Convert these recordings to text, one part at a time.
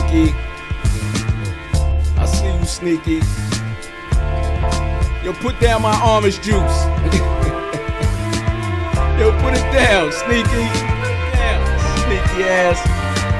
Sneaky. I see you, Sneaky. Yo, put down my orange juice. Yo, put it down, Sneaky. Sneaky ass.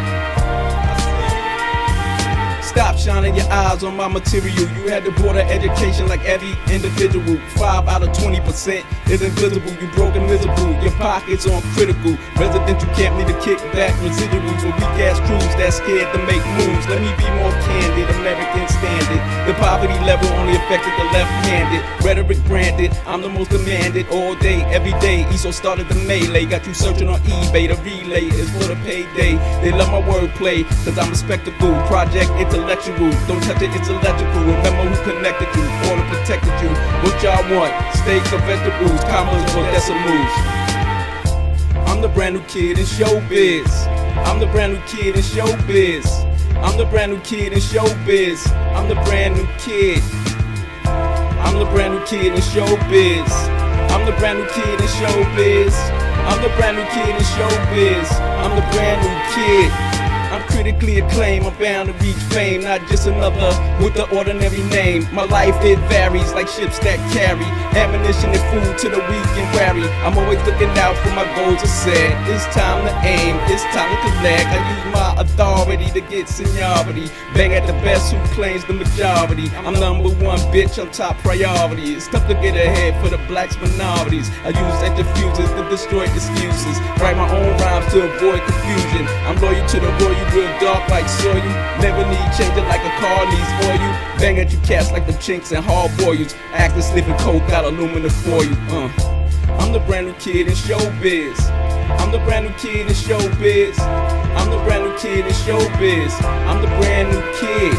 Stop shining your eyes on my material. You had the border education like every individual. 5 out of 20% is invisible. You broke and miserable. Your pockets on critical. Residential camp need a kickback residuals for weak ass crews that's scared to make moves. Let me be more candid. American standard. The poverty level only affected the left-handed. Rhetoric branded. I'm the most demanded all day, every day. ESO started the melee. Got you searching on eBay. The relay is for the payday. They love my wordplay, cause I'm a spectacle. Project intellectual. Don't touch it, it's electrical. Remember who connected you, order protected you. What y'all want? Steaks or vegetables, commas or decimals. I'm the brand new kid in showbiz. I'm the brand new kid in showbiz. I'm the brand new kid in showbiz. I'm the brand new kid. I'm the brand new kid in showbiz. I'm the brand new kid in showbiz. I'm the brand new kid in showbiz. I'm the brand new kid. I'm critically acclaimed, I'm bound to reach fame. Not just another with the ordinary name. My life, it varies like ships that carry ammunition and food to the weak and wary. I'm always looking out for my goals are set. It's time to aim, it's time to collect. I use my authority to get seniority. Bang at the best who claims the majority. I'm number one, bitch, I'm top priority. It's tough to get ahead for the blacks minorities. I use antifuses to destroy excuses. Write my own rhymes to avoid confusion. I'm loyal to the royal. Real dark like soil. Never need changing like a car needs oil. Bang at you cats like the chinks and hard boilers. Acting sniffing coke got aluminum for you. I'm the brand new kid in showbiz. I'm the brand new kid in showbiz. I'm the brand new kid in showbiz. I'm the brand new kid.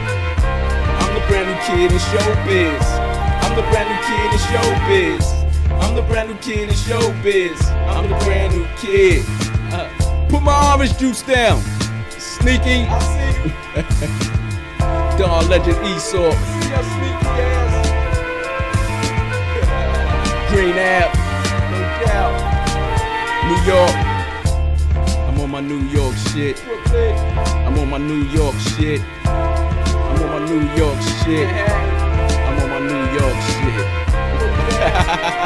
I'm the brand new kid in showbiz. I'm the brand new kid in showbiz. I'm the brand new kid in showbiz. I'm the brand new kid. Put my orange juice down. Sneaky. I see you. Dawn Legend Esau. See your sneaky ass. Green App. No doubt. New York. I'm on my New York shit. I'm on my New York shit. I'm on my New York shit. I'm on my New York shit.